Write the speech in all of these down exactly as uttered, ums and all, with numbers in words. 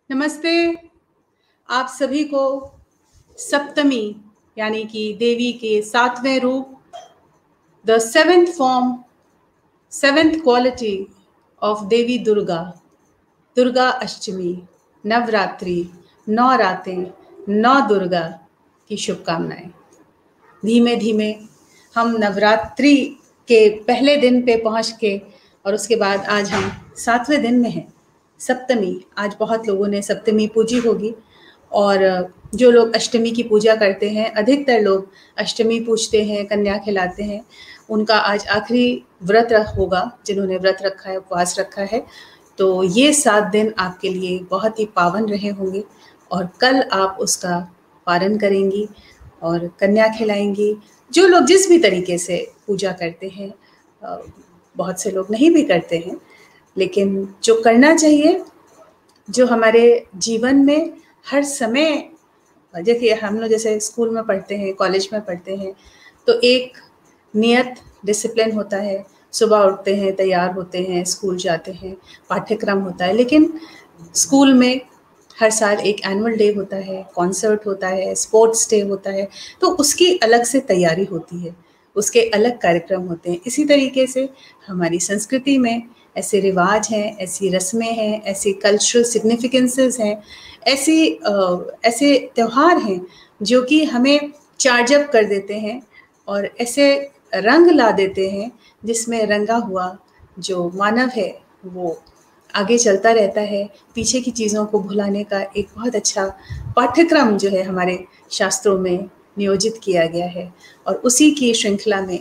नमस्ते। आप सभी को सप्तमी यानी कि देवी के सातवें रूप, the seventh form, seventh quality of Devi Durga, Durga Ashtami, Navratri, नौ रातें, नौ दुर्गा की शुभकामनाएं। धीमे धीमे हम नवरात्रि के पहले दिन पे पहुंच के और उसके बाद आज हम सातवें दिन में हैं, सप्तमी। आज बहुत लोगों ने सप्तमी पूजी होगी और जो लोग अष्टमी की पूजा करते हैं, अधिकतर लोग अष्टमी पूजते हैं, कन्या खिलाते हैं, उनका आज आखिरी व्रत होगा। जिन्होंने व्रत रखा है, उपवास रखा है, तो ये सात दिन आपके लिए बहुत ही पावन रहे होंगे और कल आप उसका पारण करेंगी और कन्या खिलाएंगी। जो लोग जिस भी तरीके से पूजा करते हैं, बहुत से लोग नहीं भी करते हैं, लेकिन जो करना चाहिए, जो हमारे जीवन में हर समय, देखिए हम लोग जैसे स्कूल में पढ़ते हैं, कॉलेज में पढ़ते हैं, तो एक नियत डिसिप्लिन होता है। सुबह उठते हैं, तैयार होते हैं, स्कूल जाते हैं, पाठ्यक्रम होता है। लेकिन स्कूल में हर साल एक एनुअल डे होता है, कॉन्सर्ट होता है, स्पोर्ट्स डे होता है, तो उसकी अलग से तैयारी होती है, उसके अलग कार्यक्रम होते हैं। इसी तरीके से हमारी संस्कृति में ऐसे रिवाज हैं, ऐसी रस्में हैं, ऐसी कल्चरल सिग्निफिकेंसेस हैं, ऐसी ऐसे त्यौहार हैं जो कि हमें चार्ज अप कर देते हैं और ऐसे रंग ला देते हैं जिसमें रंगा हुआ जो मानव है वो आगे चलता रहता है। पीछे की चीज़ों को भुलाने का एक बहुत अच्छा पाठ्यक्रम जो है हमारे शास्त्रों में नियोजित किया गया है। और उसी की श्रृंखला में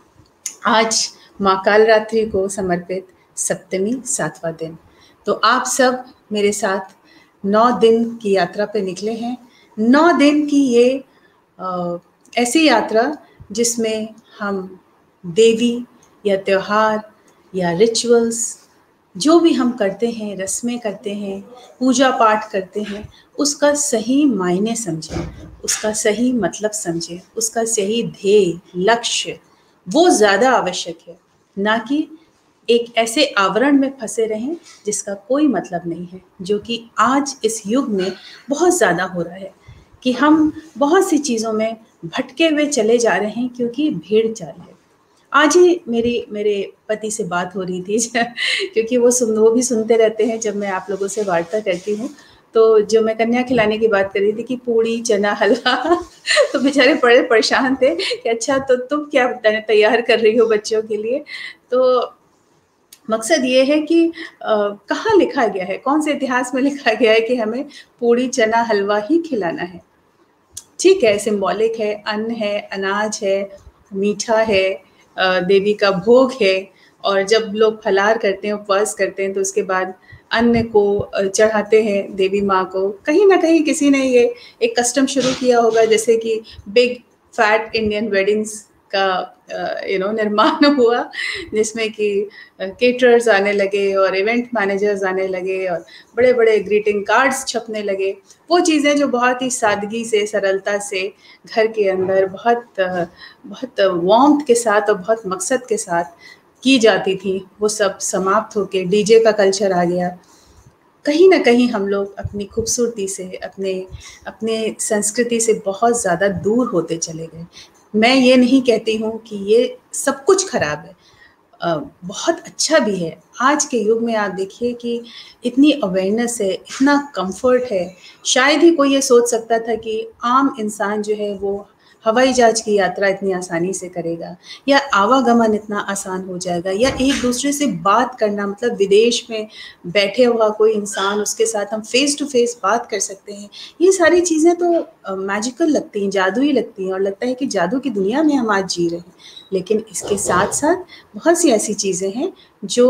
आज माँ कालरात्रि को समर्पित सप्तमी, सातवां दिन। तो आप सब मेरे साथ नौ दिन की यात्रा पे निकले हैं। नौ दिन की ये आ, ऐसी यात्रा जिसमें हम देवी या त्योहार या रिचुअल्स, जो भी हम करते हैं, रस्में करते हैं, पूजा पाठ करते हैं, उसका सही मायने समझें, उसका सही मतलब समझें, उसका सही ध्येय, लक्ष्य, वो ज़्यादा आवश्यक है, ना कि एक ऐसे आवरण में फंसे रहें जिसका कोई मतलब नहीं है, जो कि आज इस युग में बहुत ज़्यादा हो रहा है कि हम बहुत सी चीज़ों में भटके हुए चले जा रहे हैं क्योंकि भीड़ चाल है। आज ही मेरी मेरे पति से बात हो रही थी क्योंकि वो सुन वो भी सुनते रहते हैं जब मैं आप लोगों से वार्ता करती हूँ। तो जो मैं कन्या खिलाने की बात कर रही थी कि पूड़ी, चना, हलवा तो बेचारे बड़े परेशान थे कि अच्छा तो तुम क्या तैयार कर रही हो बच्चों के लिए। तो मकसद ये है कि कहाँ लिखा गया है, कौन से इतिहास में लिखा गया है कि हमें पूड़ी, चना, हलवा ही खिलाना है। ठीक है, सिंबॉलिक है, अन्न है, अनाज है, मीठा है, देवी का भोग है। और जब लोग फलार करते हैं, उपवास करते हैं, तो उसके बाद अन्न को चढ़ाते हैं देवी माँ को। कहीं ना कहीं किसी ने ये एक कस्टम शुरू किया होगा, जैसे कि बिग फैट इंडियन वेडिंग्स का यू नो निर्माण हुआ, जिसमें कि केटरर्स आने लगे और इवेंट मैनेजर्स आने लगे और बड़े बड़े ग्रीटिंग कार्ड्स छपने लगे। वो चीज़ें जो बहुत ही सादगी से, सरलता से घर के अंदर बहुत बहुत वार्मथ के साथ और बहुत मकसद के साथ की जाती थी, वो सब समाप्त होके डीजे का कल्चर आ गया। कहीं ना कहीं हम लोग अपनी खूबसूरती से, अपने अपने संस्कृति से बहुत ज़्यादा दूर होते चले गए। मैं ये नहीं कहती हूँ कि ये सब कुछ खराब है, आ, बहुत अच्छा भी है। आज के युग में आप देखिए कि इतनी अवेयरनेस है, इतना कंफर्ट है। शायद ही कोई ये सोच सकता था कि आम इंसान जो है वो हवाई जहाज की यात्रा इतनी आसानी से करेगा, या आवागमन इतना आसान हो जाएगा, या एक दूसरे से बात करना, मतलब विदेश में बैठे हुआ कोई इंसान, उसके साथ हम फेस टू फेस बात कर सकते हैं। ये सारी चीज़ें तो मैजिकल लगती हैं, जादुई लगती हैं, और लगता है कि जादू की दुनिया में हम आज जी रहे हैं। लेकिन इसके साथ साथ बहुत सी ऐसी चीज़ें हैं जो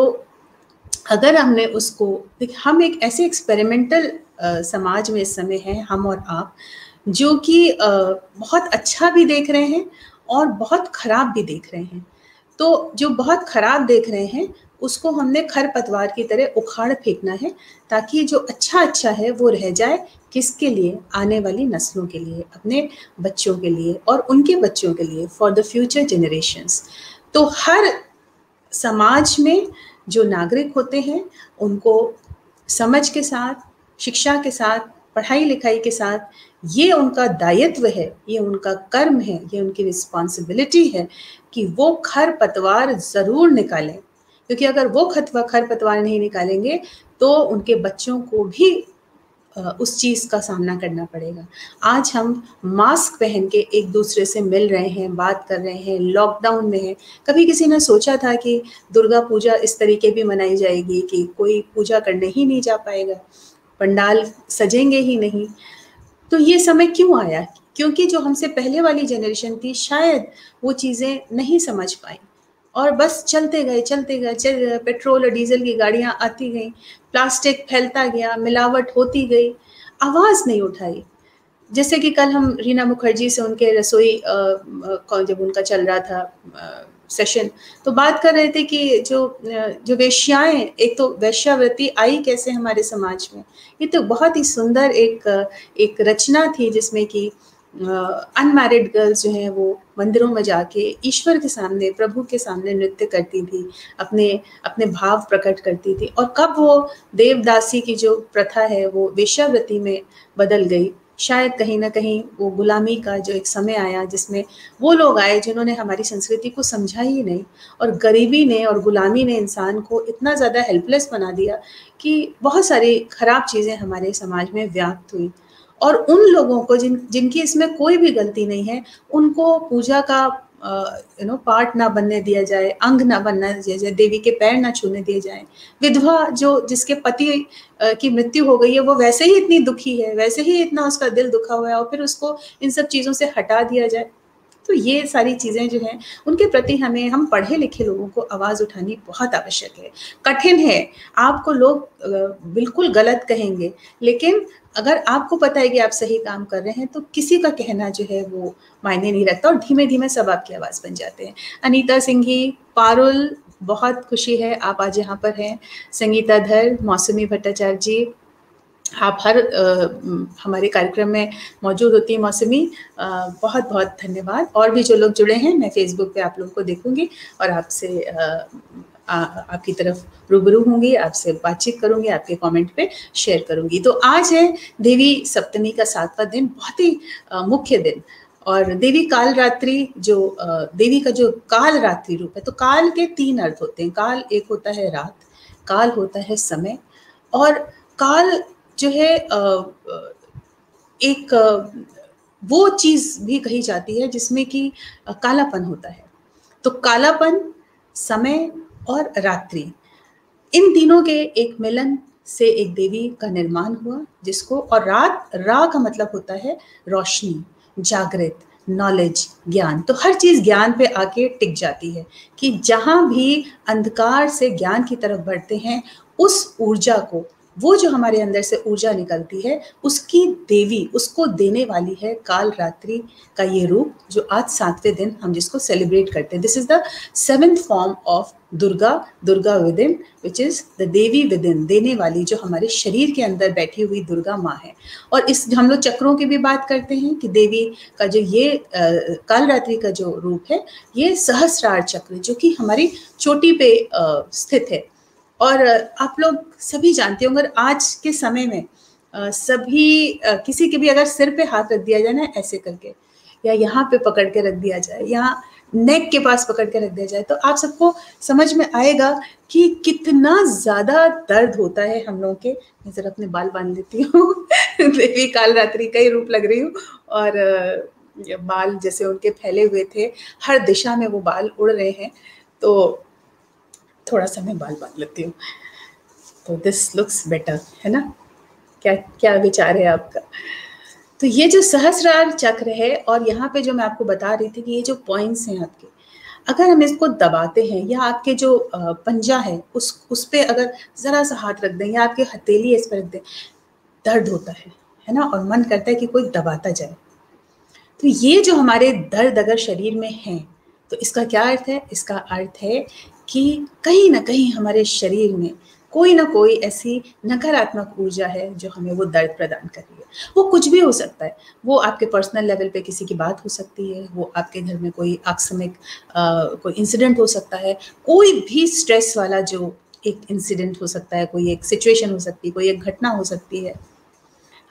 अगर हमने उसको, हम एक ऐसे एक्सपेरिमेंटल समाज में इस समय हैं हम और आप, जो कि बहुत अच्छा भी देख रहे हैं और बहुत ख़राब भी देख रहे हैं। तो जो बहुत ख़राब देख रहे हैं उसको हमने खरपतवार की तरह उखाड़ फेंकना है, ताकि जो अच्छा अच्छा है वो रह जाए। किसके लिए? आने वाली नस्लों के लिए, अपने बच्चों के लिए और उनके बच्चों के लिए, फॉर द फ्यूचर जनरेशंस। तो हर समाज में जो नागरिक होते हैं उनको समझ के साथ, शिक्षा के साथ, पढ़ाई लिखाई के साथ, ये उनका दायित्व है, ये उनका कर्म है, ये उनकी रिस्पॉन्सिबिलिटी है कि वो खरपतवार ज़रूर निकालें, क्योंकि अगर वो खतवा खरपतवार नहीं निकालेंगे तो उनके बच्चों को भी उस चीज़ का सामना करना पड़ेगा। आज हम मास्क पहन के एक दूसरे से मिल रहे हैं, बात कर रहे हैं, लॉकडाउन में हैं। कभी किसी ने सोचा था कि दुर्गा पूजा इस तरीके भी मनाई जाएगी कि कोई पूजा करने ही नहीं जा पाएगा, पंडाल सजेंगे ही नहीं। तो ये समय क्यों आया? क्योंकि जो हमसे पहले वाली जनरेशन थी, शायद वो चीज़ें नहीं समझ पाई और बस चलते गए चलते गए चल गए पेट्रोल और डीजल की गाड़ियां आती गई, प्लास्टिक फैलता गया, मिलावट होती गई, आवाज़ नहीं उठाई। जैसे कि कल हम रीना मुखर्जी से उनके रसोई जब उनका चल रहा था सेशन, तो बात कर रहे थे कि जो जो वेश्याएं, एक तो वैश्यावृत्ति आई कैसे हमारे समाज में, ये तो बहुत ही सुंदर एक एक रचना थी जिसमें कि अनमैरिड गर्ल्स जो हैं वो मंदिरों में जाके ईश्वर के सामने, प्रभु के सामने नृत्य करती थी, अपने अपने भाव प्रकट करती थी। और कब वो देवदासी की जो प्रथा है वो वेश्यावृत्ति में बदल गई, शायद कहीं ना कहीं वो गुलामी का जो एक समय आया जिसमें वो लोग आए जिन्होंने हमारी संस्कृति को समझा ही नहीं, और गरीबी ने और गुलामी ने इंसान को इतना ज़्यादा हेल्पलेस बना दिया कि बहुत सारी खराब चीज़ें हमारे समाज में व्याप्त हुई। और उन लोगों को जिन जिनकी इसमें कोई भी गलती नहीं है, उनको पूजा का यू नो पार्ट ना बनने दिया जाए, अंग ना बनना दिया जाए, देवी के पैर ना छूने दिए जाए। विधवा जो जिसके पति की मृत्यु हो गई है वो वैसे ही इतनी दुखी है, वैसे ही इतना उसका दिल दुखा हुआ है, और फिर उसको इन सब चीज़ों से हटा दिया जाए। तो ये सारी चीज़ें जो हैं उनके प्रति हमें, हम पढ़े लिखे लोगों को आवाज़ उठानी बहुत आवश्यक है। कठिन है, आपको लोग बिल्कुल गलत कहेंगे, लेकिन अगर आपको पता है कि आप सही काम कर रहे हैं तो किसी का कहना जो है वो मायने नहीं रखता, और धीमे धीमे सब आपकी आवाज़ बन जाते हैं। अनीता सिंघी, पारुल, बहुत खुशी है आप आज यहाँ पर हैं। संगीता धर, मौसमी भट्टाचार्य जी, आप हर आ, हमारे कार्यक्रम में मौजूद होती है। मौसमी, आ, बहुत बहुत धन्यवाद। और भी जो लोग जुड़े हैं, मैं फेसबुक पे आप लोगों को देखूंगी और आपसे आ, आ, आपकी तरफ रूबरू होंगी, आपसे बातचीत करूंगी, आपके कमेंट पे शेयर करूंगी। तो आज है देवी सप्तमी का सातवां दिन, बहुत ही आ, मुख्य दिन। और देवी काल रात्रि, जो देवी का जो काल रात्रि रूप है, तो काल के तीन अर्थ होते हैं। काल एक होता है रात, काल होता है समय, और काल जो है एक वो चीज़ भी कही जाती है जिसमें कि कालापन होता है। तो कालापन, समय और रात्रि, इन तीनों के एक मिलन से एक देवी का निर्माण हुआ, जिसको, और रात, रा का मतलब होता है रोशनी, जागृत, नॉलेज, ज्ञान। तो हर चीज़ ज्ञान पे आके टिक जाती है कि जहाँ भी अंधकार से ज्ञान की तरफ बढ़ते हैं, उस ऊर्जा को, वो जो हमारे अंदर से ऊर्जा निकलती है, उसकी देवी, उसको देने वाली है काल रात्रि का ये रूप, जो आज सातवें दिन हम जिसको सेलिब्रेट करते हैं। This is the seventh form of Durga, Durga within, which is the Devi within, देने वाली, जो हमारे शरीर के अंदर बैठी हुई दुर्गा माँ है। और इस, हम लोग चक्रों की भी बात करते हैं कि देवी का जो ये आ, काल रात्रि का जो रूप है, ये सहस्रार चक्र, जो कि हमारी चोटी पे आ, स्थित है। और आप लोग सभी जानते होंगे, आज के समय में सभी, किसी के भी अगर सिर पे हाथ रख दिया जाए ना ऐसे करके, या यहाँ पे पकड़ के रख दिया जाए, यहाँ नेक के पास पकड़ के रख दिया जाए, तो आप सबको समझ में आएगा कि कितना ज़्यादा दर्द होता है हम लोगों के। मैं जरा अपने बाल बांध लेती हूँ देवी काल रात्रि का ही रूप लग रही हूँ, और बाल जैसे उनके फैले हुए थे, हर दिशा में वो बाल उड़ रहे हैं, तो थोड़ा सा मैं बाल बांध लेती हूँ, तो दिस लुक्स बेटर, है ना? क्या क्या विचार है आपका? तो ये जो सहस्रार चक्र है, और यहाँ पे जो मैं आपको बता रही थी कि ये जो पॉइंट्स हैं आपके, अगर हम इसको दबाते हैं, या आपके जो पंजा है उस उस पे अगर जरा सा हाथ रख दें, या आपके हथेली इस पर रख दें, दर्द होता है, है ना? और मन करता है कि कोई दबाता जाए। तो ये जो हमारे दर्द अगर शरीर में है, तो इसका क्या अर्थ है? इसका अर्थ है कि कहीं ना कहीं हमारे शरीर में कोई ना कोई ऐसी नकारात्मक ऊर्जा है जो हमें वो दर्द प्रदान कर रही है। वो कुछ भी हो सकता है, वो आपके पर्सनल लेवल पे किसी की बात हो सकती है, वो आपके घर में कोई आकस्मिक कोई इंसिडेंट हो सकता है, कोई भी स्ट्रेस वाला जो एक इंसिडेंट हो सकता है, कोई एक सिचुएशन हो सकती है, कोई एक घटना हो सकती है,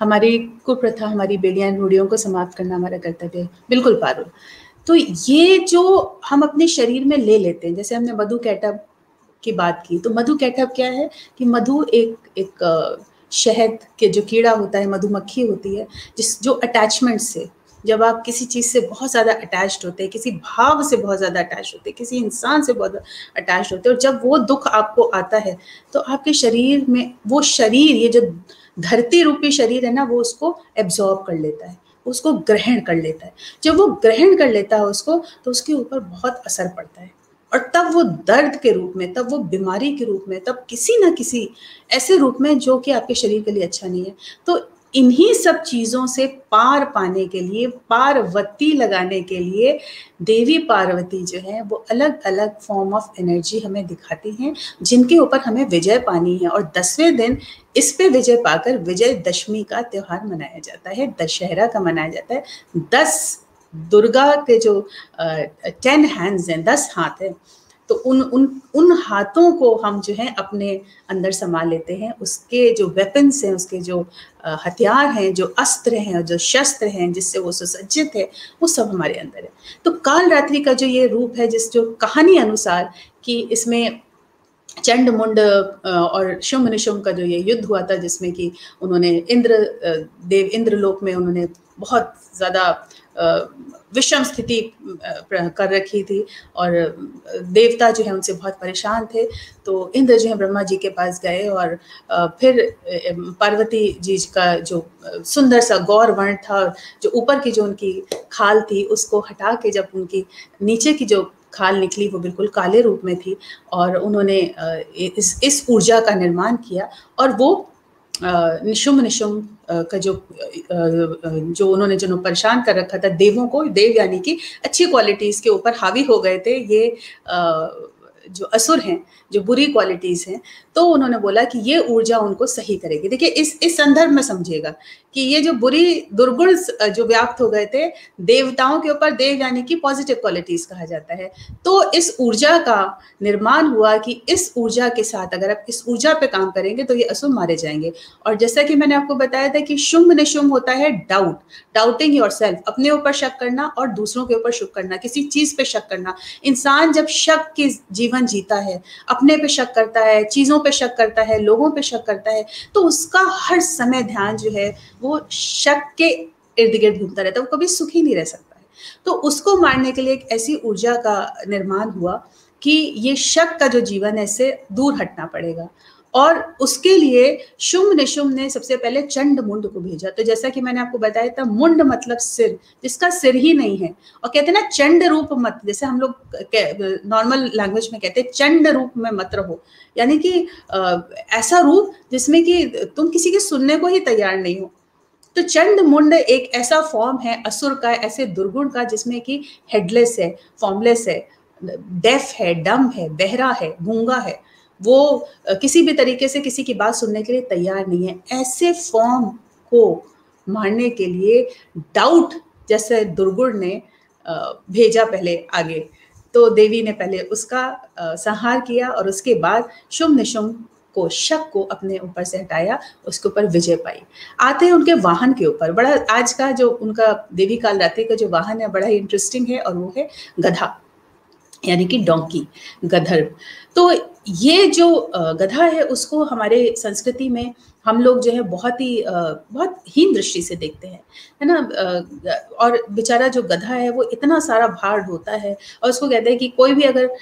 हमारी कुप्रथा, हमारी बेड़ियां रूढ़ियों को समाप्त करना हमारा कर्तव्य है। बिल्कुल पारुल। तो ये जो हम अपने शरीर में ले लेते हैं, जैसे हमने मधु कैटब की बात की, तो मधु कैटब क्या है कि मधु एक एक शहद के जो कीड़ा होता है, मधुमक्खी होती है, जिस जो अटैचमेंट से, जब आप किसी चीज़ से बहुत ज़्यादा अटैच्ड होते हैं, किसी भाव से बहुत ज़्यादा अटैच होते हैं, किसी इंसान से बहुत अटैच होते हैं, और जब वो दुख आपको आता है तो आपके शरीर में वो शरीर, ये जो धरती रूपी शरीर है ना, वो उसको एब्जॉर्ब कर लेता है, उसको ग्रहण कर लेता है। जब वो ग्रहण कर लेता है उसको, तो उसके ऊपर बहुत असर पड़ता है, और तब वो दर्द के रूप में, तब वो बीमारी के रूप में, तब किसी ना किसी ऐसे रूप में जो कि आपके शरीर के लिए अच्छा नहीं है। तो इन्हीं सब चीज़ों से पार पाने के लिए, पार्वती लगाने के लिए देवी पार्वती जो है वो अलग अलग फॉर्म ऑफ एनर्जी हमें दिखाती हैं, जिनके ऊपर हमें विजय पानी है। और दसवें दिन इस पे विजय पाकर विजयदशमी का त्योहार मनाया जाता है, दशहरा का मनाया जाता है। दस दुर्गा के जो टेन हैंड्स हैं, दस हाथ हैं, तो उन उन उन हाथों को हम जो है अपने अंदर समा लेते हैं। उसके जो वेपन्स हैं, उसके जो हथियार हैं, जो अस्त्र हैं और जो शस्त्र हैं जिससे वो सुसज्जित है, वो सब हमारे अंदर है। तो काल रात्रि का जो ये रूप है, जिस जो कहानी अनुसार कि इसमें चंड मुंड और शुंभ निशुंभ का जो ये युद्ध हुआ था, जिसमें कि उन्होंने इंद्र देव इंद्रलोक में उन्होंने बहुत ज़्यादा विषम स्थिति कर रखी थी, और देवता जो है उनसे बहुत परेशान थे। तो इंद्र जो है ब्रह्मा जी के पास गए, और फिर पार्वती जी का जो सुंदर सा गौर वर्ण था, जो ऊपर की जो उनकी खाल थी उसको हटा के जब उनकी नीचे की जो खाल निकली वो बिल्कुल काले रूप में थी, और उन्होंने इस इस ऊर्जा का निर्माण किया, और वो निशुंभ निशुंभ का जो जो उन्होंने जो परेशान कर रखा था देवों को, देव यानी कि अच्छी क्वालिटीज़ के ऊपर हावी हो गए थे ये जो असुर हैं, जो बुरी क्वालिटीज़ हैं, तो उन्होंने बोला कि ये ऊर्जा उनको सही करेगी। देखिए इस इस संदर्भ में समझिएगा कि ये जो बुरी दुर्गुण जो व्याप्त हो गए थे देवताओं के ऊपर, देव यानी कि पॉजिटिव क्वालिटीज़ कहा जाता है, तो इस ऊर्जा का निर्माण हुआ कि इस ऊर्जा के साथ अगर आप इस ऊर्जा पे काम करेंगे तो ये असुर मारे जाएंगे। और जैसा कि मैंने आपको बताया था कि शुंभ निशुंभ होता है डाउट, डाउटिंग योरसेल्फ, अपने ऊपर शक करना और दूसरों के ऊपर शक करना, किसी चीज़ पे शक करना। इंसान जब शक के जीवन जीता है, अपने पे शक करता है, चीज़ों पे शक करता है, लोगों पे शक करता है, तो उसका हर समय ध्यान जो है वो शक के इर्द गिर्द घूमता रहता है, वो कभी सुखी नहीं रह सकता है। तो उसको मारने के लिए एक ऐसी ऊर्जा का निर्माण हुआ कि ये शक का जो जीवन है इससे दूर हटना पड़ेगा, और उसके लिए शुंभ निशुंभ ने सबसे पहले चंड मुंड को भेजा। तो जैसा कि मैंने आपको बताया था, मुंड मतलब सिर, जिसका सिर ही नहीं है, और कहते हैं ना चंड रूप मत, जैसे हम लोग नॉर्मल लैंग्वेज में कहते हैं चंड रूप में मत रहो, यानी कि आ, ऐसा रूप जिसमें कि तुम किसी के सुनने को ही तैयार नहीं हो। तो चंड मुंड एक ऐसा फॉर्म है असुर का, ऐसे दुर्गुण का, जिसमें कि हेडलेस है, फॉर्मलेस है, डेफ है, डम है, बहरा है, गूंगा है, वो किसी भी तरीके से किसी की बात सुनने के लिए तैयार नहीं है। ऐसे फॉर्म को मारने के लिए डाउट जैसे दुर्गुण ने भेजा पहले आगे, तो देवी ने पहले उसका संहार किया, और उसके बाद शुंभ निशुंभ को, शक को अपने ऊपर से हटाया, उसके ऊपर विजय पाई। आते हैं उनके वाहन के ऊपर। बड़ा आज का जो उनका देवी काल रात्रि का जो वाहन है बड़ा ही इंटरेस्टिंग है, और वो है गधा, यानी कि डोंकी, गधर्व। तो ये जो गधा है उसको हमारे संस्कृति में हम लोग जो है बहुत ही बहुत हीन दृष्टि से देखते हैं, है ना। और बेचारा जो गधा है वो इतना सारा भार ढोता है, और उसको कहते हैं कि कोई भी अगर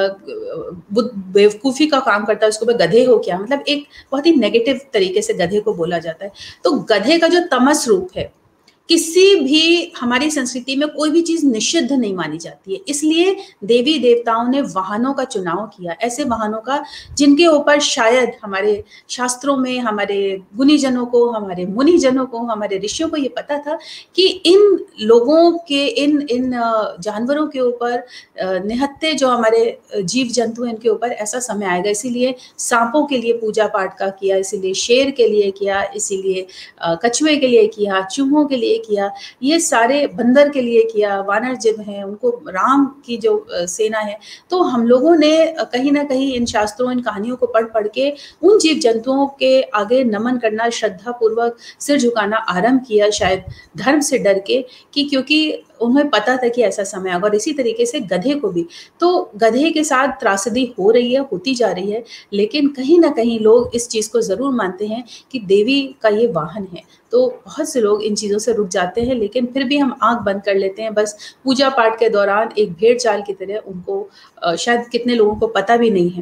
बेवकूफ़ी का काम करता है उसको भाई गधे हो क्या, मतलब एक बहुत ही नेगेटिव तरीके से गधे को बोला जाता है। तो गधे का जो तमस रूप है, किसी भी हमारी संस्कृति में कोई भी चीज़ निषिद्ध नहीं मानी जाती है, इसलिए देवी देवताओं ने वाहनों का चुनाव किया, ऐसे वाहनों का जिनके ऊपर शायद हमारे शास्त्रों में, हमारे गुणीजनों को, हमारे मुनिजनों को, हमारे ऋषियों को ये पता था कि इन लोगों के, इन इन जानवरों के ऊपर, निहत्थे जो हमारे जीव जंतु हैं इनके ऊपर ऐसा समय आएगा। इसीलिए सांपों के लिए पूजा पाठ का किया, इसीलिए शेर के लिए किया, इसीलिए कछुए के लिए किया, चूहों के लिए लिए किया, ये सारे बंदर के लिए किया, वानर जिन हैं उनको, राम की जो सेना है। तो हम लोगों ने कहीं ना कहीं इन शास्त्रों, इन कहानियों को पढ़ पढ़ के उन जीव जंतुओं के आगे नमन करना, श्रद्धा पूर्वक सिर झुकाना आरंभ किया, शायद धर्म से डर के, कि क्योंकि उन्हें पता था कि ऐसा समय आएगा। और इसी तरीके से गधे को भी, तो गधे के साथ त्रासदी हो रही है, होती जा रही है, लेकिन कहीं ना कहीं लोग इस चीज को जरूर मानते हैं कि देवी का ये वाहन है। तो बहुत से लोग इन चीजों से रुक जाते हैं, लेकिन फिर भी हम आंख बंद कर लेते हैं, बस पूजा पाठ के दौरान एक भेड़ चाल की तरह। उनको शायद कितने लोगों को पता भी नहीं है।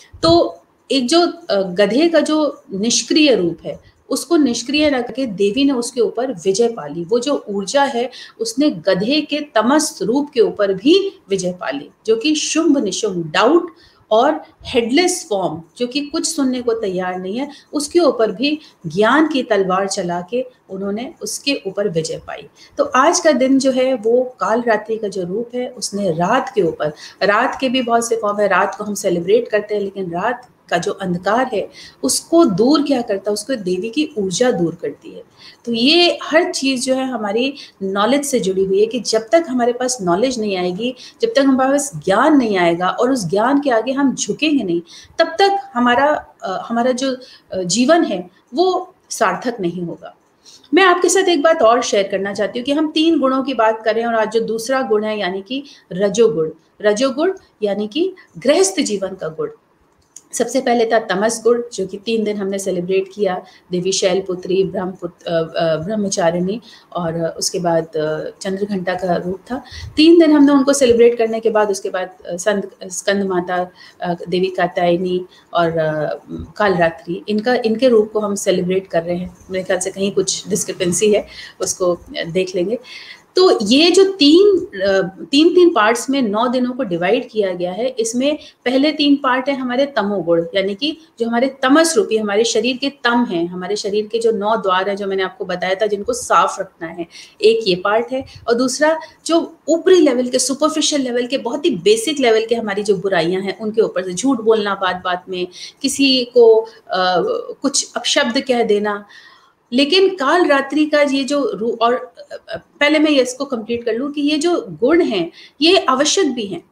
तो एक जो गधे का जो निष्क्रिय रूप है, उसको निष्क्रिय रख के देवी ने उसके ऊपर विजय पाली। वो जो ऊर्जा है, उसने गधे के तमस रूप के ऊपर भी विजय पाली, जो कि शुंभ निशुंभ, डाउट और हेडलेस फॉर्म, जो कि कुछ सुनने को तैयार नहीं है, उसके ऊपर भी ज्ञान की तलवार चला के उन्होंने उसके ऊपर विजय पाई। तो आज का दिन जो है वो काल रात्रि का जो रूप है, उसने रात के ऊपर, रात के भी बहुत से फॉर्म है, रात को हम सेलिब्रेट करते हैं, लेकिन रात का जो अंधकार है उसको दूर क्या करता है, उसको देवी की ऊर्जा दूर करती है। तो ये हर चीज जो है हमारी नॉलेज से जुड़ी हुई है, कि जब तक हमारे पास नॉलेज नहीं आएगी, जब तक हमारे पास ज्ञान नहीं आएगा और उस ज्ञान के आगे हम झुकेंगे नहीं, तब तक हमारा आ, हमारा जो जीवन है वो सार्थक नहीं होगा। मैं आपके साथ एक बात और शेयर करना चाहती हूँ कि हम तीन गुणों की बात करें, और आज जो दूसरा गुण है यानी कि रजोगुण। रजोगुण यानी कि गृहस्थ जीवन का गुण। सबसे पहले था तमस गुण, जो कि तीन दिन हमने सेलिब्रेट किया, देवी शैलपुत्री, ब्रह्मपुत्र, ब्रह्मचारिणी, और उसके बाद चंद्रघंटा का रूप था। तीन दिन हमने उनको सेलिब्रेट करने के बाद उसके बाद संत स्कंद माता, देवी कात्यायनी और कालरात्रि, इनका इनके रूप को हम सेलिब्रेट कर रहे हैं। मेरे ख्याल से कहीं कुछ डिस्क्रिपेंसी है, उसको देख लेंगे। तो ये जो तीन तीन तीन पार्ट्स में नौ दिनों को डिवाइड किया गया है, इसमें पहले तीन पार्ट है हमारे तमोगुण, यानी कि जो हमारे तमस रूपी, हमारे शरीर के तम हैं, हमारे शरीर के जो नौ द्वार है जो मैंने आपको बताया था, जिनको साफ रखना है, एक ये पार्ट है। और दूसरा जो ऊपरी लेवल के, सुपरफिशियल लेवल के, बहुत ही बेसिक लेवल के हमारी जो बुराइयां हैं, उनके ऊपर से झूठ बोलना, बात बात में किसी को आ, कुछ अपशब्द कह देना। लेकिन काल रात्रि का ये जो रूप, और पहले मैं इसको कंप्लीट कर लूं कि ये जो गुण हैं ये आवश्यक भी हैं।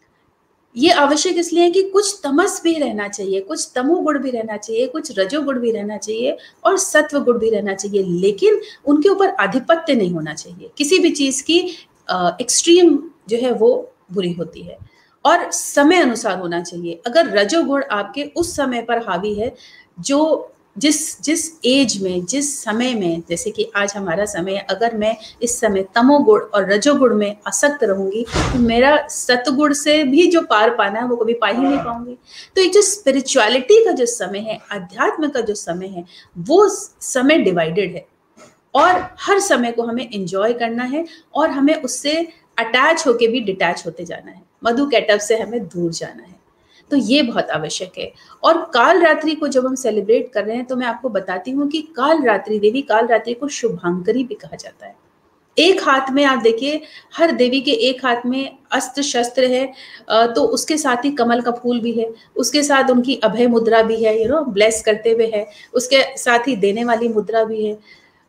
ये आवश्यक इसलिए है कि कुछ तमस भी रहना चाहिए, कुछ तमोगुण भी रहना चाहिए, कुछ रजोगुण भी रहना चाहिए और सत्व गुण भी रहना चाहिए, लेकिन उनके ऊपर आधिपत्य नहीं होना चाहिए। किसी भी चीज की एक्सट्रीम जो है वो बुरी होती है, और समय अनुसार होना चाहिए। अगर रजोगुण आपके उस समय पर हावी है, जो जिस जिस एज में, जिस समय में, जैसे कि आज हमारा समय है, अगर मैं इस समय तमोगुण और रजोगुण में आसक्त रहूंगी, तो मेरा सतगुण से भी जो पार पाना है वो कभी पा ही नहीं पाऊंगी। तो ये जो स्पिरिचुअलिटी का जो समय है, अध्यात्म का जो समय है, वो समय डिवाइडेड है, और हर समय को हमें एंजॉय करना है, और हमें उससे अटैच होके भी डिटैच होते जाना है, मधु कैटअप से हमें दूर जाना है। तो ये बहुत आवश्यक है। और काल रात्रि को जब हम सेलिब्रेट कर रहे हैं, तो मैं आपको बताती हूँ कि काल रात्रि, देवी काल रात्रि को शुभांकरी भी कहा जाता है। एक हाथ में आप देखिए, हर देवी के एक हाथ में अस्त्र शस्त्र है, तो उसके साथ ही कमल का फूल भी है, उसके साथ उनकी अभय मुद्रा भी है, यू नो ब्लेस करते हुए है, उसके साथ ही देने वाली मुद्रा भी है,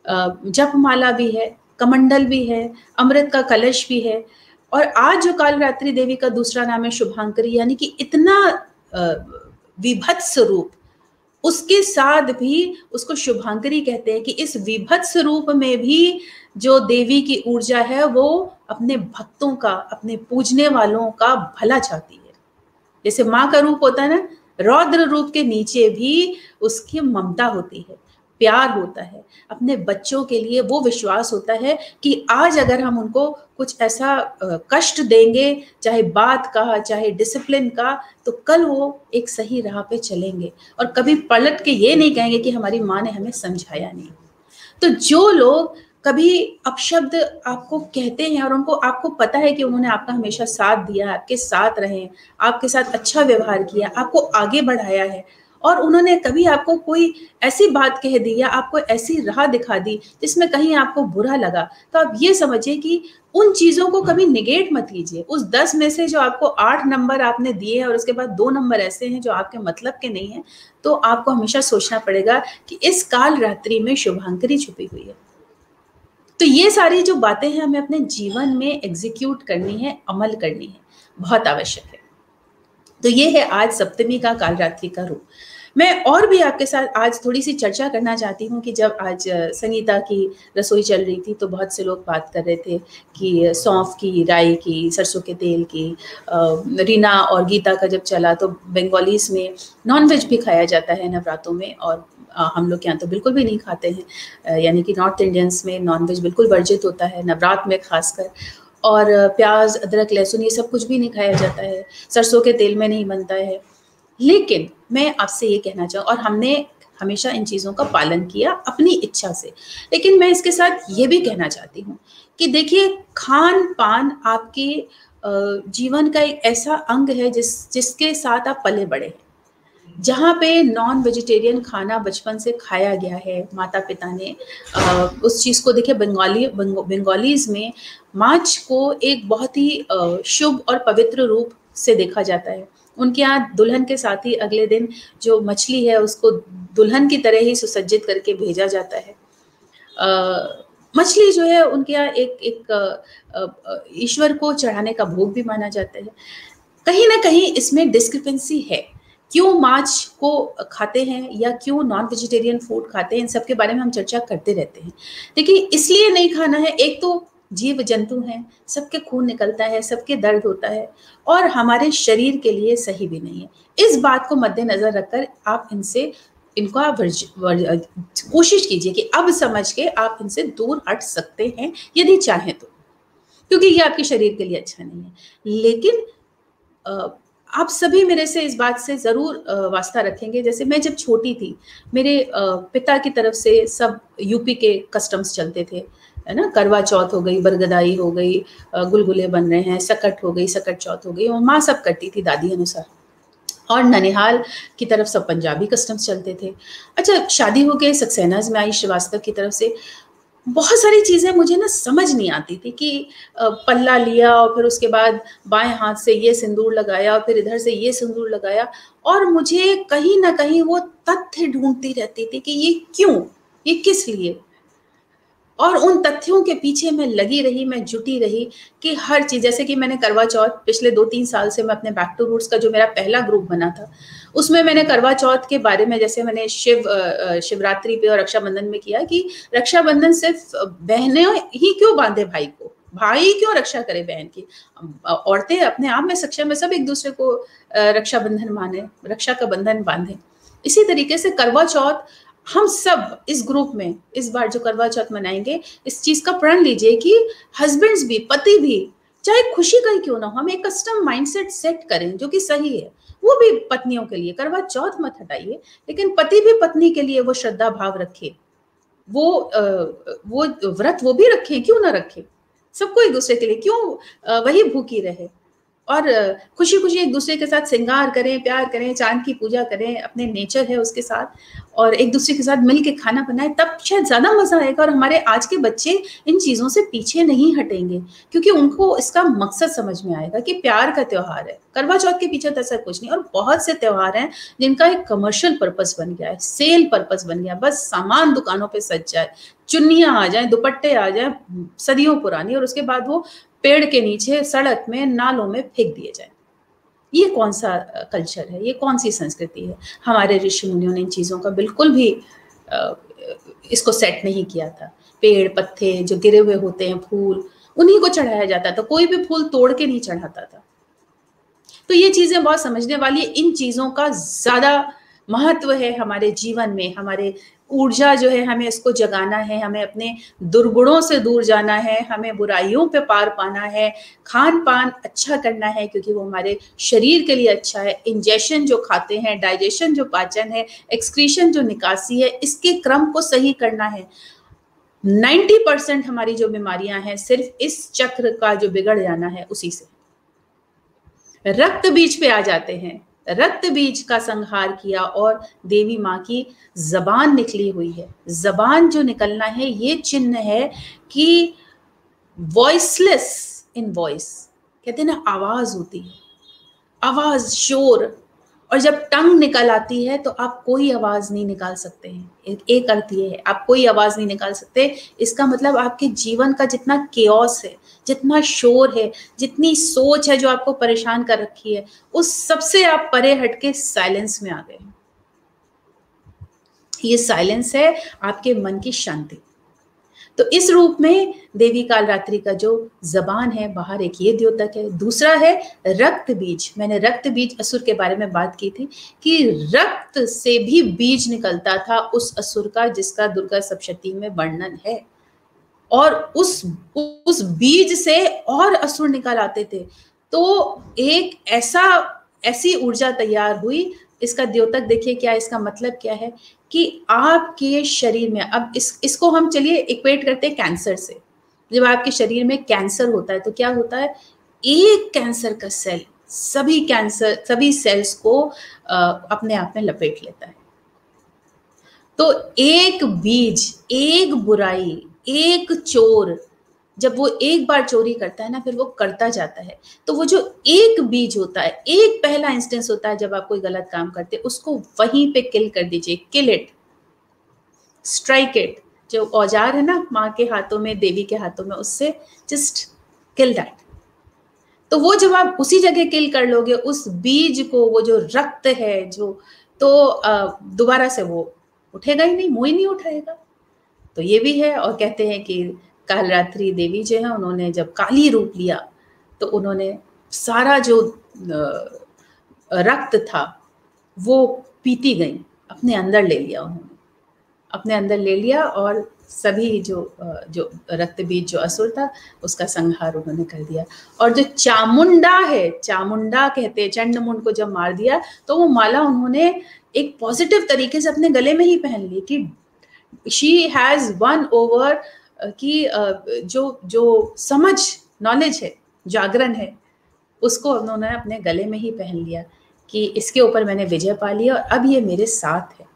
जपमाला भी है, कमंडल भी है, अमृत का कलश भी है। और आज जो काल रात्रि देवी का दूसरा नाम है शुभांकरी, यानी कि इतना विभत्स रूप, उसके साथ भी उसको शुभांकरी कहते हैं कि इस विभत्स रूप में भी जो देवी की ऊर्जा है वो अपने भक्तों का, अपने पूजने वालों का भला चाहती है। जैसे माँ का रूप होता है ना, रौद्र रूप के नीचे भी उसकी ममता होती है, प्यार होता है, अपने बच्चों के लिए वो विश्वास होता है कि आज अगर हम उनको कुछ ऐसा कष्ट देंगे, चाहे बात का, चाहे डिसिप्लिन का, तो कल वो एक सही राह पे चलेंगे और कभी पलट के ये नहीं कहेंगे कि हमारी माँ ने हमें समझाया नहीं। तो जो लोग कभी अपशब्द आपको कहते हैं और उनको, आपको पता है कि उन्होंने आपका हमेशा साथ दिया, आपके साथ रहे, आपके साथ अच्छा व्यवहार किया, आपको आगे बढ़ाया है, और उन्होंने कभी आपको कोई ऐसी बात कह दी या आपको ऐसी राह दिखा दी जिसमें कहीं आपको बुरा लगा, तो आप ये समझिए कि उन चीजों को कभी निगेट मत कीजिए। उस दस में से जो आपको आठ नंबर आपने दिए हैं और उसके बाद दो नंबर ऐसे हैं जो आपके मतलब के नहीं हैं, तो आपको हमेशा सोचना पड़ेगा कि इस काल रात्रि में शुभांकरी छुपी हुई है। तो ये सारी जो बातें हैं हमें अपने जीवन में एग्जीक्यूट करनी है, अमल करनी है, बहुत आवश्यक है। तो ये है आज सप्तमी का कालरात्रि का रूप। मैं और भी आपके साथ आज थोड़ी सी चर्चा करना चाहती हूँ कि जब आज संगीता की रसोई चल रही थी तो बहुत से लोग बात कर रहे थे कि सौंफ की, राई की, सरसों के तेल की। रीना और गीता का जब चला तो बंगालीज में नॉनवेज भी खाया जाता है नवरात्रों में, और हम लोग के यहाँ तो बिल्कुल भी नहीं खाते हैं, यानी कि नॉर्थ इंडियंस में नॉनवेज बिल्कुल वर्जित होता है नवरात्र में खासकर। और प्याज, अदरक, लहसुन ये सब कुछ भी नहीं खाया जाता है, सरसों के तेल में नहीं बनता है। लेकिन मैं आपसे ये कहना चाहूँ, और हमने हमेशा इन चीज़ों का पालन किया अपनी इच्छा से, लेकिन मैं इसके साथ ये भी कहना चाहती हूँ कि देखिए, खान पान आपके जीवन का एक ऐसा अंग है जिस जिसके साथ आप पले बड़े हैं। जहाँ पे नॉन वेजिटेरियन खाना बचपन से खाया गया है, माता पिता ने आ, उस चीज़ को देखिए, बंगाली बंगालीज में माछ को एक बहुत ही शुभ और पवित्र रूप से देखा जाता है। उनके यहाँ दुल्हन के साथ ही अगले दिन जो मछली है उसको दुल्हन की तरह ही सुसज्जित करके भेजा जाता है। मछली जो है उनके यहाँ एक एक ईश्वर को चढ़ाने का भोग भी माना जाता है। कहीं ना कहीं इसमें डिस्क्रिपेंसी है। क्यों माछ को खाते हैं या क्यों नॉन वेजिटेरियन फूड खाते हैं, इन सब के बारे में हम चर्चा करते रहते हैं। लेकिन इसलिए नहीं खाना है, एक तो जीव जंतु हैं, सबके खून निकलता है, सबके दर्द होता है, और हमारे शरीर के लिए सही भी नहीं है। इस बात को मद्देनजर रखकर आप इनसे इनका कोशिश कीजिए कि अब समझ के आप इनसे दूर हट सकते हैं यदि चाहें तो, क्योंकि ये आपके शरीर के लिए अच्छा नहीं है। लेकिन आ, आप सभी मेरे से इस बात से जरूर वास्ता रखेंगे, जैसे मैं जब छोटी थी, मेरे पिता की तरफ से सब यूपी के कस्टम्स चलते थे, है ना। करवा चौथ हो गई, बरगदाई हो गई, गुलगुले बन रहे हैं, सकट हो गई, सकट चौथ हो गई, और माँ सब करती थी दादी अनुसार। और ननिहाल की तरफ सब पंजाबी कस्टम्स चलते थे। अच्छा, शादी हो गई, सक्सेनाज में आई श्रीवास्तव की तरफ से। बहुत सारी चीज़ें मुझे ना समझ नहीं आती थी कि पल्ला लिया और फिर उसके बाद बाएं हाथ से ये सिंदूर लगाया और फिर इधर से ये सिंदूर लगाया, और मुझे कहीं ना कहीं वो तथ्य ढूंढती रहती थी कि ये क्यों, ये किस लिए। और उन तथ्यों के पीछे मैं लगी रही, मैं जुटी रही कि हर चीज़, जैसे कि मैंने करवा चौथ पिछले दो तीन साल से मैं अपने बैक टू रूट्स का जो मेरा पहला ग्रुप बना था उसमें मैंने करवा चौथ के बारे में, जैसे मैंने शिव शिवरात्रि पे और रक्षाबंधन में किया कि रक्षाबंधन सिर्फ बहनें ही क्यों बांधे भाई को, भाई क्यों रक्षा करे बहन की। औरतें अपने आप में सक्षम है, सब एक दूसरे को रक्षाबंधन माने, रक्षा का बंधन बांधे। इसी तरीके से करवा चौथ हम सब इस ग्रुप में इस बार जो करवा चौथ मनाएंगे, इस चीज का प्रण लीजिए कि हस्बैंड्स भी, पति भी, चाहे खुशी का ही क्यों ना हो, हम एक कस्टम माइंडसेट सेट करें जो कि सही है। वो भी पत्नियों के लिए करवा चौथ मत हटाइए, लेकिन पति भी पत्नी के लिए वो श्रद्धा भाव रखे, वो वो व्रत वो भी रखे, क्यों ना रखे। सबको एक दूसरे के लिए क्यों वही भूखी रहे, और खुशी खुशी एक दूसरे के साथ श्रृंगार करें, प्यार करें, चांद की पूजा करें, अपने नेचर है उसके साथ, और एक दूसरे के साथ मिल के खाना बनाए, तब शायद ज्यादा मजा आएगा। और हमारे आज के बच्चे इन चीजों से पीछे नहीं हटेंगे, क्योंकि उनको इसका मकसद समझ में आएगा कि प्यार का त्योहार है। करवा चौथ के पीछे तो ऐसा कुछ नहीं। और बहुत से त्योहार हैं जिनका एक कमर्शियल पर्पस बन गया है, सेल पर्पस बन गया, बस सामान दुकानों पर सज जाए, चुन्नियां आ जाए, दुपट्टे आ जाए सदियों पुरानी, और उसके बाद वो पेड़ के नीचे, सड़क में, नालों में फेंक दिए जाए। ये कौन सा कल्चर है, ये कौन सी संस्कृति है। हमारे ऋषि मुनियों ने इन चीजों का बिल्कुल भी इसको सेट नहीं किया था। पेड़ पत्ते जो गिरे हुए होते हैं, फूल, उन्हीं को चढ़ाया जाता था, कोई भी फूल तोड़ के नहीं चढ़ाता था। तो ये चीजें बहुत समझने वाली है। इन चीजों का ज्यादा महत्व है हमारे जीवन में। हमारे ऊर्जा जो है, हमें इसको जगाना है, हमें अपने दुर्गुणों से दूर जाना है, हमें बुराइयों पे पार पाना है, खान पान अच्छा करना है क्योंकि वो हमारे शरीर के लिए अच्छा है। इंजेशन जो खाते हैं, डाइजेशन जो पाचन है, एक्सक्रीशन जो निकासी है, इसके क्रम को सही करना है। नब्बे परसेंट हमारी जो बीमारियां हैं सिर्फ इस चक्र का जो बिगड़ जाना है उसी से। रक्त बीज पे आ जाते हैं, रक्त बीज का संहार किया और देवी माँ की जबान निकली हुई है। जबान जो निकलना है ये चिन्ह है कि वॉइसलेस इन वॉइस, कहते हैं ना, आवाज होती है, आवाज, शोर, और जब टंग निकल आती है तो आप कोई आवाज नहीं निकाल सकते हैं। एक, एक अर्थ ये है, आप कोई आवाज नहीं निकाल सकते। इसका मतलब आपके जीवन का जितना केओस है, जितना शोर है, जितनी सोच है जो आपको परेशान कर रखी है, उस सबसे आप परे हटके साइलेंस में आ गए। ये साइलेंस है आपके मन की शांति। तो इस रूप में देवी कालरात्रि का जो जबान है बाहर, एक ये द्योतक है। दूसरा है रक्त बीज। मैंने रक्त बीज असुर के बारे में बात की थी कि रक्त से भी बीज निकलता था उस असुर का, जिसका दुर्गा सप्तशती में वर्णन है। और उस उस बीज से और असुर निकल आते थे। तो एक ऐसा ऐसी ऊर्जा तैयार हुई। इसका द्योतक देखिए क्या, इसका मतलब क्या है कि आपके शरीर में, अब इस इसको हम चलिए इक्वेट करते हैं कैंसर से। जब आपके शरीर में कैंसर होता है तो क्या होता है, एक कैंसर का सेल सभी कैंसर सभी सेल्स को आ, अपने आप में लपेट लेता है। तो एक बीज, एक बुराई, एक चोर, जब वो एक बार चोरी करता है ना, फिर वो करता जाता है। तो वो जो एक बीज होता है, एक पहला इंस्टेंस होता है जब आप कोई गलत काम करते, उसको वहीं पे किल कर दीजिए। Kill it, strike it. जो औजार है ना माँ के हाथों में, देवी के हाथों में, उससे जस्ट किल दैट। तो वो जब आप उसी जगह किल कर लोगे उस बीज को, वो जो रक्त है जो, तो दोबारा से वो उठेगा ही नहीं, मुंह ही नहीं उठाएगा। तो ये भी है। और कहते हैं कि कालरात्रि देवी जो है, उन्होंने जब काली रूप लिया तो उन्होंने सारा जो रक्त था वो पीती गई, अपने अंदर ले लिया, उन्होंने अपने अंदर ले लिया और सभी जो जो रक्त बीज जो असुर था उसका संहार उन्होंने कर दिया। और जो चामुंडा है, चामुंडा कहते हैं, चंडमुंड को जब मार दिया तो वो माला उन्होंने एक पॉजिटिव तरीके से अपने गले में ही पहन ली कि शी हैज वन ओवर, कि जो जो समझ, नॉलेज है, जागरण है, उसको उन्होंने अपने गले में ही पहन लिया कि इसके ऊपर मैंने विजय पा लिया और अब ये मेरे साथ है।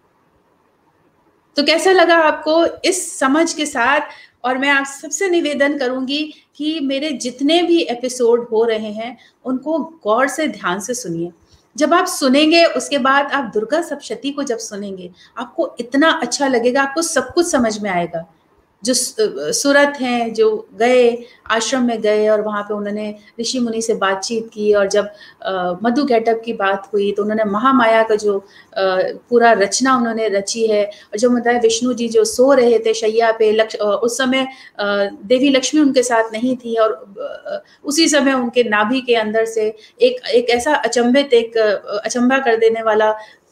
तो कैसा लगा आपको इस समझ के साथ? और मैं आप सबसे निवेदन करूंगी कि मेरे जितने भी एपिसोड हो रहे हैं उनको गौर से, ध्यान से सुनिए। जब आप सुनेंगे उसके बाद आप दुर्गा सप्तशती को जब सुनेंगे आपको इतना अच्छा लगेगा, आपको सब कुछ समझ में आएगा। जो सूरत हैं, जो गए आश्रम में गए और वहाँ पे उन्होंने ऋषि मुनि से बातचीत की, और जब मधु गेटअप की बात हुई तो उन्होंने महामाया का जो आ, पूरा रचना उन्होंने रची है। और जब बताया विष्णु जी जो सो रहे थे शैया पे, लक्ष उस समय देवी लक्ष्मी उनके साथ नहीं थी, और उसी समय उनके नाभि के अंदर से एक एक ऐसा अचंभित, एक अचंभा कर देने वाला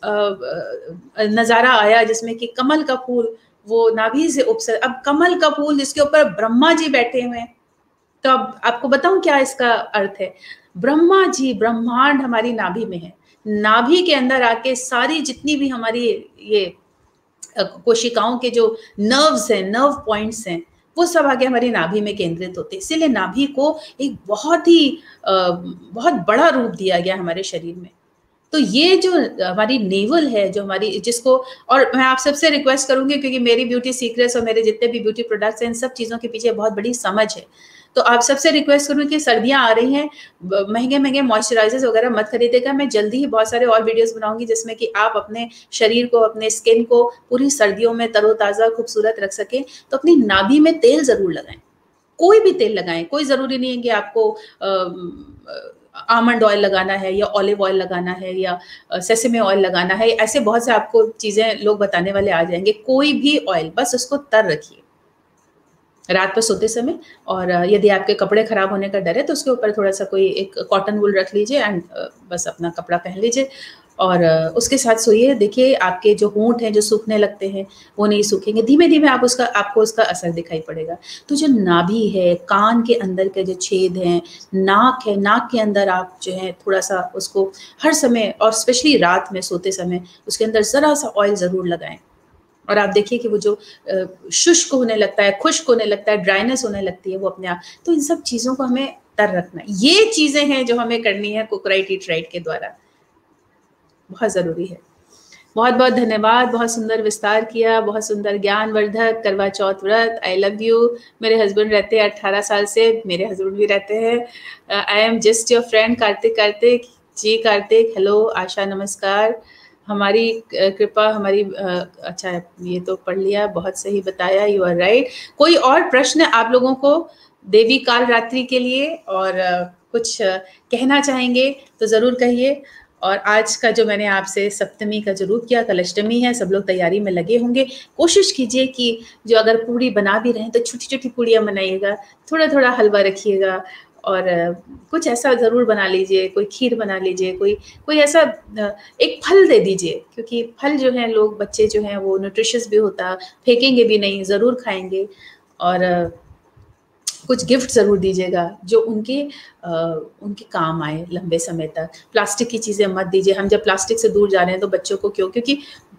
नज़ारा आया जिसमें कि कमल का फूल वो नाभि से उपसर, अब कमल का फूल जिसके ऊपर ब्रह्मा जी बैठे हुए हैं। तो अब आपको बताऊं क्या इसका अर्थ है। ब्रह्मा जी, ब्रह्मांड हमारी नाभि में है। नाभि के अंदर आके सारी जितनी भी हमारी ये कोशिकाओं के जो नर्व्स हैं, नर्व पॉइंट्स हैं, वो सब आगे हमारी नाभि में केंद्रित होते हैं। इसीलिए नाभि को एक बहुत ही बहुत बड़ा रूप दिया गया हमारे शरीर में। तो ये जो हमारी नेवल है, जो हमारी, जिसको, और मैं आप सबसे रिक्वेस्ट करूंगी क्योंकि मेरी ब्यूटी सीक्रेट्स और मेरे जितने भी ब्यूटी प्रोडक्ट्स हैं, इन सब चीज़ों के पीछे बहुत बड़ी समझ है। तो आप सबसे रिक्वेस्ट करूंगी कि सर्दियां आ रही हैं, महंगे महंगे मॉइस्चराइजर्स वगैरह मत खरीदेगा। मैं जल्दी ही बहुत सारे और वीडियोस बनाऊंगी जिसमें कि आप अपने शरीर को, अपने स्किन को पूरी सर्दियों में तरोताज़ा खूबसूरत रख सकें। तो अपनी नाभि में तेल ज़रूर लगाएं, कोई भी तेल लगाएं। कोई ज़रूरी नहीं है कि आपको आ, आमंड ऑयल लगाना है या ऑलिव ऑयल लगाना है या सेसेमे ऑयल लगाना है। ऐसे बहुत से आपको चीज़ें लोग बताने वाले आ जाएंगे। कोई भी ऑयल, बस उसको तर रखिए रात पर सोते समय। और यदि आपके कपड़े खराब होने का डर है तो उसके ऊपर थोड़ा सा कोई एक कॉटन वूल रख लीजिए एंड बस अपना कपड़ा पहन लीजिए और उसके साथ सोइए। देखिए आपके जो होंठ हैं जो सूखने लगते हैं वो नहीं सूखेंगे, धीमे धीमे आप उसका आपको उसका असर दिखाई पड़ेगा। तो जो नाभि है, कान के अंदर के जो छेद हैं, नाक है, नाक के अंदर आप जो है थोड़ा सा उसको हर समय, और स्पेशली रात में सोते समय, उसके अंदर ज़रा सा ऑयल ज़रूर लगाएं। और आप देखिए कि वो जो शुष्क होने लगता है, खुश्क होने लगता है, ड्राइनेस होने लगती है वो अपने आप। तो इन सब चीज़ों को हमें तर रखना है। ये चीज़ें हैं जो हमें करनी है कुक राइट ईट राइट के द्वारा, बहुत ज़रूरी है। बहुत बहुत धन्यवाद, बहुत सुंदर विस्तार किया, बहुत सुंदर ज्ञानवर्धक करवा चौथ व्रत। I love you. मेरे हस्बैंड रहते हैं अट्ठारह साल से, मेरे हस्बैंड भी रहते हैं। I am just your friend Kartik Kartik. जी कार्तिक, हेलो, आशा नमस्कार। हमारी अ, कृपा हमारी अ, अच्छा ये तो पढ़ लिया, बहुत सही बताया, यू आर राइट। कोई और प्रश्न आप लोगों को देवी काल रात्रि के लिए और अ, कुछ अ, कहना चाहेंगे तो ज़रूर कहिए। और आज का जो मैंने आपसे सप्तमी का जो रूप किया, कल अष्टमी है, सब लोग तैयारी में लगे होंगे। कोशिश कीजिए कि जो अगर पूड़ी बना भी रहे हैं तो छोटी-छोटी पूड़ियाँ बनाइएगा, थोड़ा-थोड़ा हलवा रखिएगा और अ, कुछ ऐसा ज़रूर बना लीजिए, कोई खीर बना लीजिए, कोई कोई ऐसा अ, एक फल दे दीजिए, क्योंकि फल जो हैं लोग बच्चे जो हैं वो न्यूट्रिशियस भी होता, फेंकेंगे भी नहीं, ज़रूर खाएँगे। और अ, कुछ गिफ्ट ज़रूर दीजिएगा जो उनके अ, उनके काम आए लंबे समय तक। प्लास्टिक की चीज़ें मत दीजिए, हम जब प्लास्टिक से दूर जा रहे हैं तो बच्चों को क्यों? क्योंकि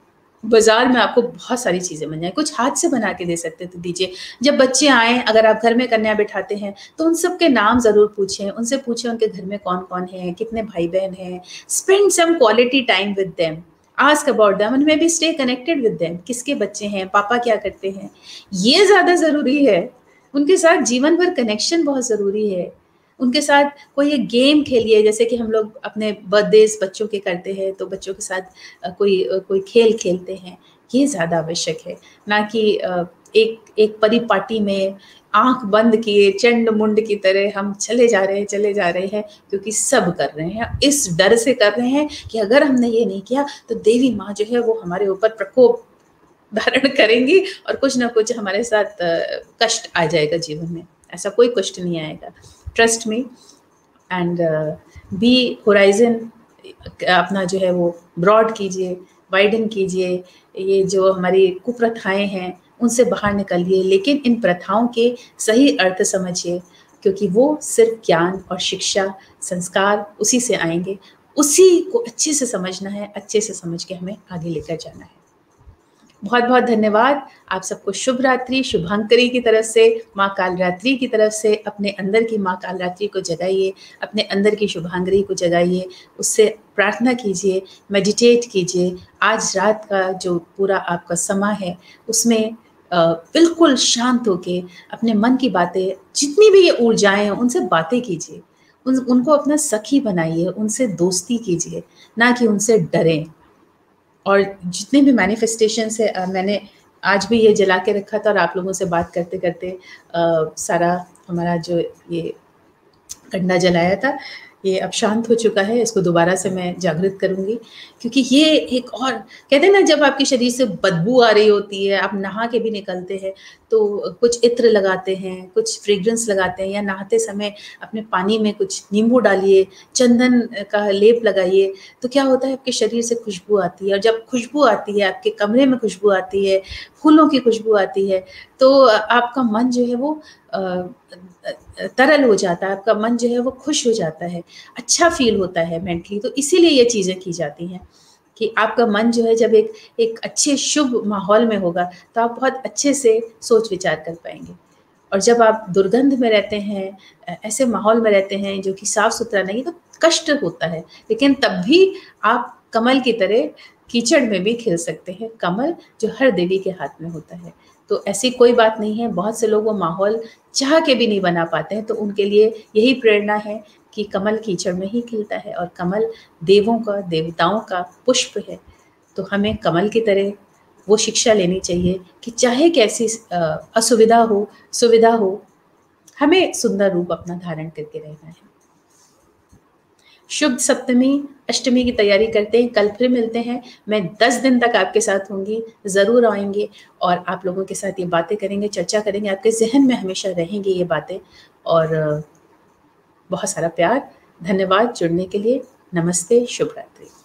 बाज़ार में आपको बहुत सारी चीज़ें मिल जाएँ, कुछ हाथ से बना के दे सकते हैं तो दीजिए। जब बच्चे आएँ, अगर आप घर में कन्या बिठाते हैं, तो उन सब के नाम ज़रूर पूछें, उनसे पूछें उनके घर में कौन-कौन है, कितने भाई-बहन हैं। Spend some quality time with them, ask about them and maybe stay connected with them. किसके बच्चे हैं, पापा क्या करते हैं, ये ज़्यादा ज़रूरी है। उनके साथ जीवन भर कनेक्शन बहुत ज़रूरी है। उनके साथ कोई एक गेम खेलिए, जैसे कि हम लोग अपने बर्थडेज़ बच्चों के करते हैं, तो बच्चों के साथ अ, कोई अ, कोई खेल खेलते हैं, ये ज़्यादा आवश्यक है, ना कि अ, एक एक परिपाटी में आँख बंद किए चंड-मुंड की तरह हम चले जा रहे हैं, चले जा रहे हैं, क्योंकि सब कर रहे हैं। इस डर से कर रहे हैं कि अगर हमने ये नहीं किया, तो देवी माँ जो है वो हमारे ऊपर प्रकोप धारण करेंगी और कुछ ना कुछ हमारे साथ अ, कष्ट आ जाएगा जीवन में। ऐसा कोई कष्ट नहीं आएगा। Trust me and be horizon अपना जो है वो ब्रॉड कीजिए, वाइडन कीजिए। ये जो हमारी कुप्रथाएँ हैं, उनसे बाहर निकलिए, लेकिन इन प्रथाओं के सही अर्थ समझिए, क्योंकि वो सिर्फ़ ज्ञान और शिक्षा, संस्कार उसी से आएँगे। उसी को अच्छे से समझना है, अच्छे से समझ के हमें आगे लेकर जाना है। बहुत-बहुत धन्यवाद। आप सबको शुभ रात्रि, शुभांकरी की तरफ से, माँ कालरात्रि की तरफ से अपने अंदर की माँ कालरात्रि को जगाइए, अपने अंदर की शुभांगरी को जगाइए, उससे प्रार्थना कीजिए, मेडिटेट कीजिए। आज रात का जो पूरा आपका समय है, उसमें अ, बिल्कुल शांत होके अपने मन की बातें, जितनी भी ये ऊर्जाएँ हैं, उनसे बातें कीजिए। उन उनको अपना सखी बनाइए, उनसे दोस्ती कीजिए, ना कि उनसे डरें। और जितने भी मैनिफेस्टेशंस है अ, मैंने आज भी ये जला के रखा था और आप लोगों से बात करते-करते अ, सारा हमारा जो ये कंडा जलाया था, ये अब शांत हो चुका है, इसको दोबारा से मैं जागृत करूँगी, क्योंकि ये एक और कहते हैं ना जब आपके शरीर से बदबू आ रही होती है, आप नहा के भी निकलते हैं, तो कुछ इत्र लगाते हैं, कुछ फ्रेग्रेंस लगाते हैं या नहाते समय अपने पानी में कुछ नींबू डालिए, चंदन का लेप लगाइए, तो क्या होता है आपके शरीर से खुशबू आती है और जब खुशबू आती है, आपके कमरे में खुशबू आती है, फूलों की खुशबू आती है, तो आपका मन जो है वो अ, अ, तरल हो जाता है, आपका मन जो है वो खुश हो जाता है, अच्छा फ़ील होता है मेंटली। तो इसीलिए ये चीज़ें की जाती हैं कि आपका मन जो है जब एक एक अच्छे शुभ माहौल में होगा, तो आप बहुत अच्छे से सोच-विचार कर पाएँगे। और जब आप दुर्गंध में रहते हैं, अ, ऐसे माहौल में रहते हैं जो कि साफ-सुथरा नहीं है, तो कष्ट होता है। लेकिन तब भी आप कमल की तरह कीचड़ में भी खिल सकते हैं, कमल जो हर देवी के हाथ में होता है। तो ऐसी कोई बात नहीं है, बहुत से लोग वो माहौल चाह के भी नहीं बना पाते हैं, तो उनके लिए यही प्रेरणा है कि कमल कीचड़ में ही खिलता है और कमल देवों का, देवताओं का पुष्प है। तो हमें कमल की तरह वो शिक्षा लेनी चाहिए कि चाहे कैसी अ, असुविधा हो, सुविधा हो, हमें सुंदर रूप अपना धारण करके रहना है। शुभ सप्तमी, अष्टमी की तैयारी करते हैं, कल फिर मिलते हैं। मैं दस दिन तक आपके साथ होंगी, ज़रूर आएँगे और आप लोगों के साथ ये बातें करेंगे, चर्चा करेंगे, आपके ज़हन में हमेशा रहेंगी ये बातें और बहुत सारा प्यार। धन्यवाद जुड़ने के लिए। नमस्ते, शुभ रात्रि।